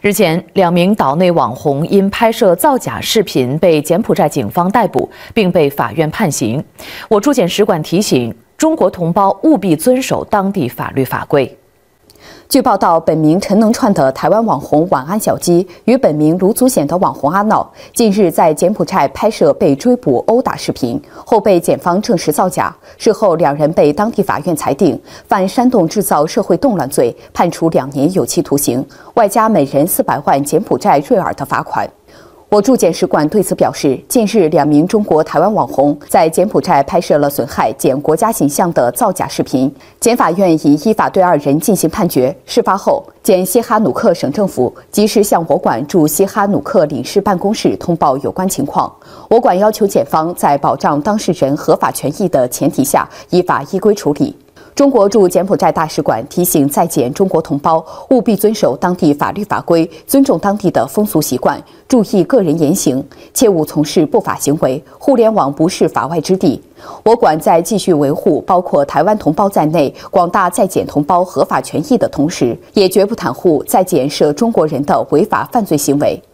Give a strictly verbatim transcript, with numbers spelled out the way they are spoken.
日前，两名岛内网红因拍摄造假视频被柬埔寨警方逮捕，并被法院判刑。我驻柬使馆提醒中国同胞务必遵守当地法律法规。 据报道，本名陈能串的台湾网红晚安小鸡与本名卢祖显的网红阿闹，近日在柬埔寨拍摄被追捕殴打视频，后被检方证实造假。事后，两人被当地法院裁定犯煽动制造社会动乱罪，判处两年有期徒刑，外加每人四百万柬埔寨瑞尔的罚款。 我驻柬使馆对此表示，近日两名中国台湾网红在柬埔寨拍摄了损害柬国家形象的造假视频，检法院已依法对二人进行判决。事发后，柬西哈努克省政府及时向我馆驻西哈努克领事办公室通报有关情况。我馆要求检方在保障当事人合法权益的前提下，依法依规处理。 中国驻柬埔寨大使馆提醒在柬中国同胞务必遵守当地法律法规，尊重当地的风俗习惯，注意个人言行，切勿从事不法行为。互联网不是法外之地。我馆在继续维护包括台湾同胞在内广大在柬同胞合法权益的同时，也绝不袒护在柬涉中国人的违法犯罪行为。